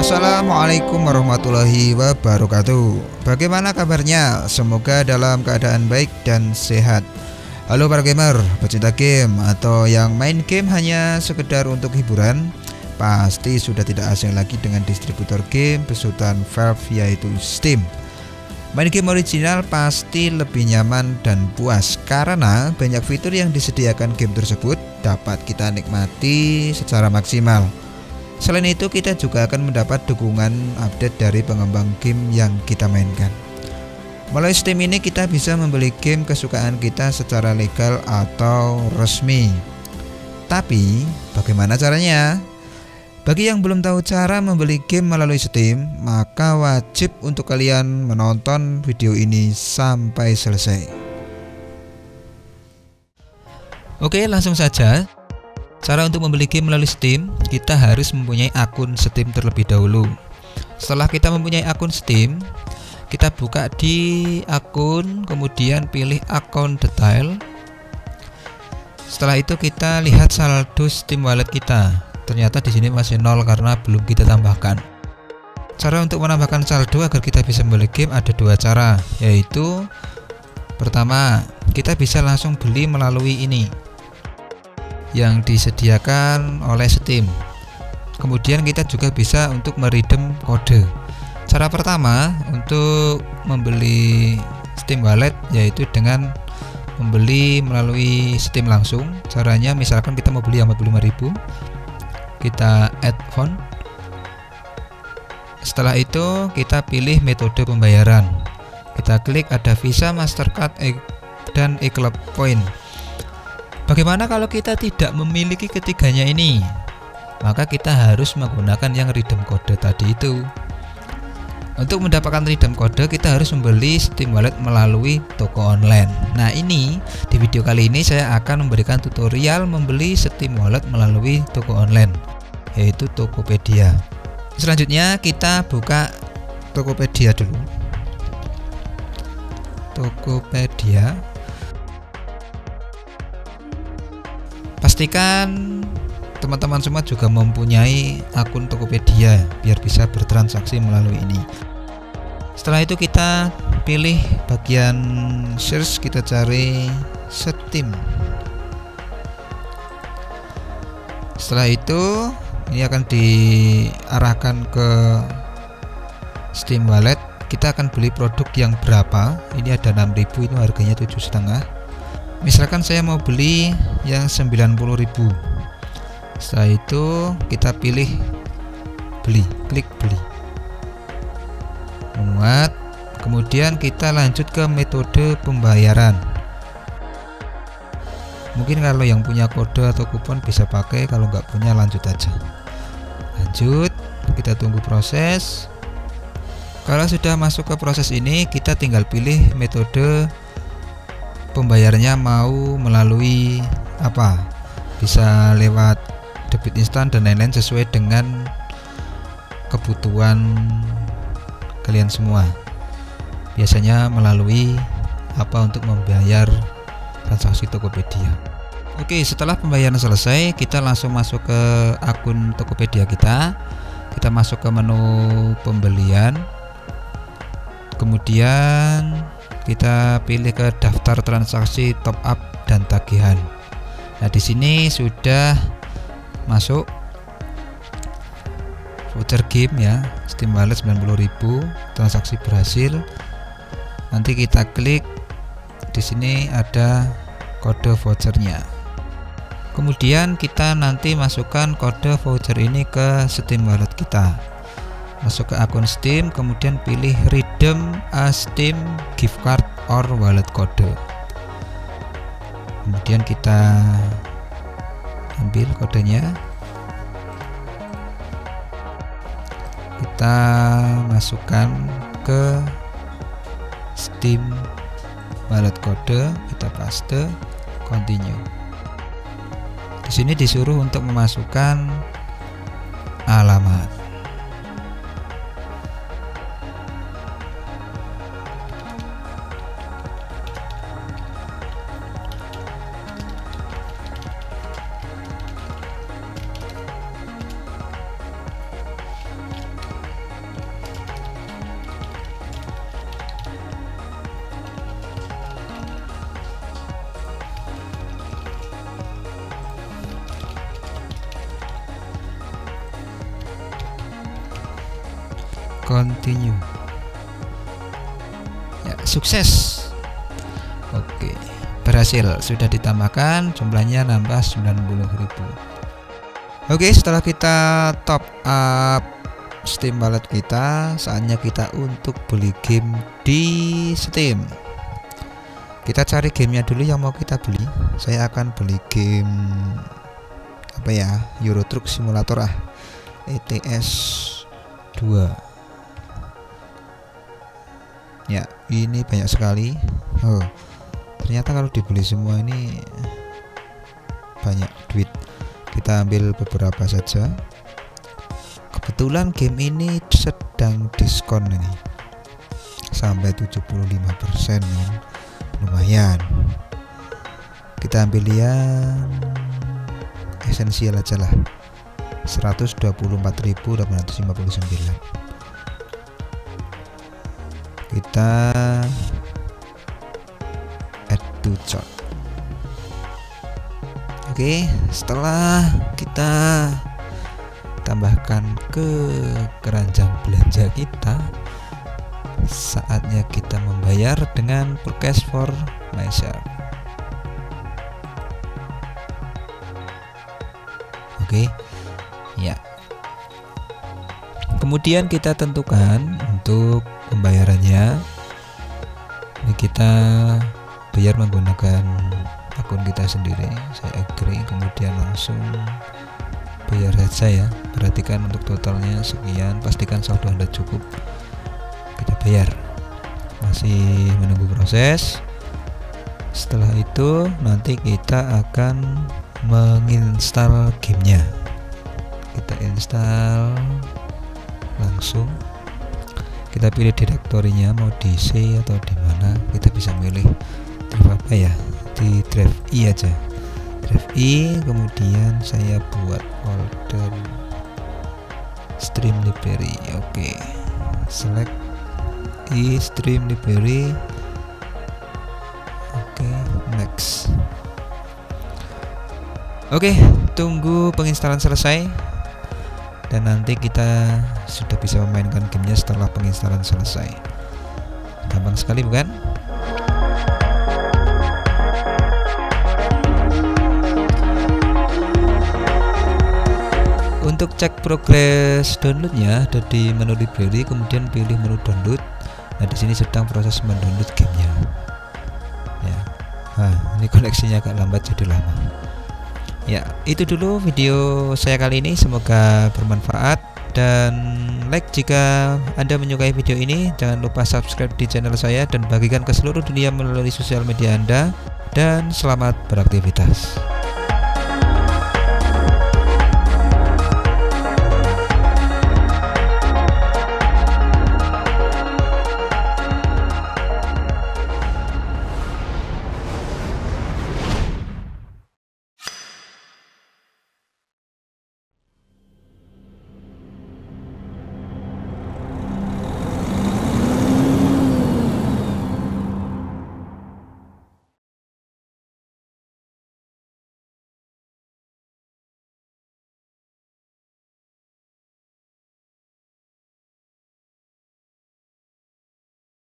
Assalamualaikum warahmatullahi wabarakatuh. Bagaimana kabarnya? Semoga dalam keadaan baik dan sehat. Halo para gamer, pecinta game atau yang main game hanya sekedar untuk hiburan, pasti sudah tidak asing lagi dengan distributor game besutan Valve yaitu Steam. Main game original pasti lebih nyaman dan puas karena banyak fitur yang disediakan game tersebut dapat kita nikmati secara maksimal. Selain itu, kita juga akan mendapat dukungan update dari pengembang game yang kita mainkan. Melalui Steam ini kita bisa membeli game kesukaan kita secara legal atau resmi. Tapi, bagaimana caranya? Bagi yang belum tahu cara membeli game melalui Steam, maka wajib untuk kalian menonton video ini sampai selesai. Oke, langsung saja. Cara untuk membeli game melalui Steam, kita harus mempunyai akun Steam terlebih dahulu. Setelah kita mempunyai akun Steam, kita buka di akun, kemudian pilih akun detail. Setelah itu kita lihat saldo Steam Wallet kita. Ternyata di sini masih 0 karena belum kita tambahkan. Cara untuk menambahkan saldo agar kita bisa membeli game ada dua cara, yaitu pertama, kita bisa langsung beli melalui ini yang disediakan oleh Steam. Kemudian kita juga bisa untuk meredeem kode. Cara pertama untuk membeli Steam Wallet yaitu dengan membeli melalui Steam langsung. Caranya misalkan kita mau beli 45.000, kita add phone. Setelah itu kita pilih metode pembayaran. Kita klik ada Visa, Mastercard, dan e-club point. Bagaimana kalau kita tidak memiliki ketiganya ini? Maka kita harus menggunakan yang redeem kode tadi itu. Untuk mendapatkan redeem kode, kita harus membeli Steam Wallet melalui toko online. Nah, ini di video kali ini saya akan memberikan tutorial membeli Steam Wallet melalui toko online, yaitu Tokopedia. Selanjutnya kita buka Tokopedia dulu. Tokopedia. Pastikan teman-teman semua juga mempunyai akun Tokopedia biar bisa bertransaksi melalui ini. Setelah itu kita pilih bagian search, kita cari Steam. Setelah itu ini akan diarahkan ke Steam Wallet. Kita akan beli produk yang berapa. Ini ada 6.000, itu harganya 7,5. Misalkan saya mau beli yang 90.000. Setelah itu kita pilih beli, klik beli, memuat. Kemudian kita lanjut ke metode pembayaran. Mungkin kalau yang punya kode atau kupon bisa pakai, kalau nggak punya lanjut aja. Lanjut, kita tunggu proses. Kalau sudah masuk ke proses ini, kita tinggal pilih metode pembayarannya mau melalui apa, bisa lewat debit instan dan lain-lain sesuai dengan kebutuhan kalian semua. Biasanya melalui apa untuk membayar transaksi Tokopedia. Oke, setelah pembayaran selesai, kita langsung masuk ke akun Tokopedia kita. Kita masuk ke menu pembelian, kemudian kita pilih ke daftar transaksi, top up, dan tagihan. Nah, di sini sudah masuk voucher game ya, Steam Wallet 90.000, transaksi berhasil. Nanti kita klik di sini ada kode vouchernya. Kemudian kita nanti masukkan kode voucher ini ke Steam Wallet kita. Masuk ke akun Steam, kemudian pilih redeem a Steam gift card or wallet code. Kemudian kita ambil kodenya, kita masukkan ke Steam wallet code, kita paste, continue. Di sini disuruh untuk memasukkan alamat. continue. Ya, sukses. Oke, berhasil, sudah ditambahkan, jumlahnya nambah 90.000. Oke, setelah kita top up Steam Wallet kita, saatnya kita untuk beli game di Steam. Kita cari gamenya dulu yang mau kita beli. Saya akan beli game apa ya, Euro Truck Simulator ETS 2. Ya, ini banyak sekali. Oh, ternyata kalau dibeli semua ini banyak duit. Kita ambil beberapa saja. Kebetulan game ini sedang diskon ini sampai 75%, lumayan. Kita ambil yang esensial aja lah, 124.859. Kita add to chart. Oke, setelah kita tambahkan ke keranjang belanja kita, saatnya kita membayar dengan Purchase for myself. Oke, ya. Kemudian kita tentukan untuk pembayarannya. Ini kita bayar menggunakan akun kita sendiri. Saya agree, kemudian langsung bayar saja ya. Perhatikan untuk totalnya sekian, pastikan saldo Anda cukup, kita bayar. Masih menunggu proses. Setelah itu nanti kita akan menginstal gamenya. Kita install langsung. Kita pilih direktorinya mau di C atau di mana. Kita bisa milih drive apa ya, di drive I aja, drive I. Kemudian saya buat folder stream library. Oke, select I stream library. Oke, next. Oke, tunggu penginstalan selesai dan nanti kita sudah bisa memainkan gamenya setelah penginstalan selesai. Gampang sekali bukan? Untuk cek progres downloadnya ada di menu library, kemudian pilih menu download. Nah, di sini sedang proses mendownload gamenya. Ya, ini koneksinya agak lambat jadi lama. Ya, itu dulu video saya kali ini. Semoga bermanfaat dan like jika Anda menyukai video ini. Jangan lupa subscribe di channel saya dan bagikan ke seluruh dunia melalui sosial media Anda. Dan selamat beraktivitas.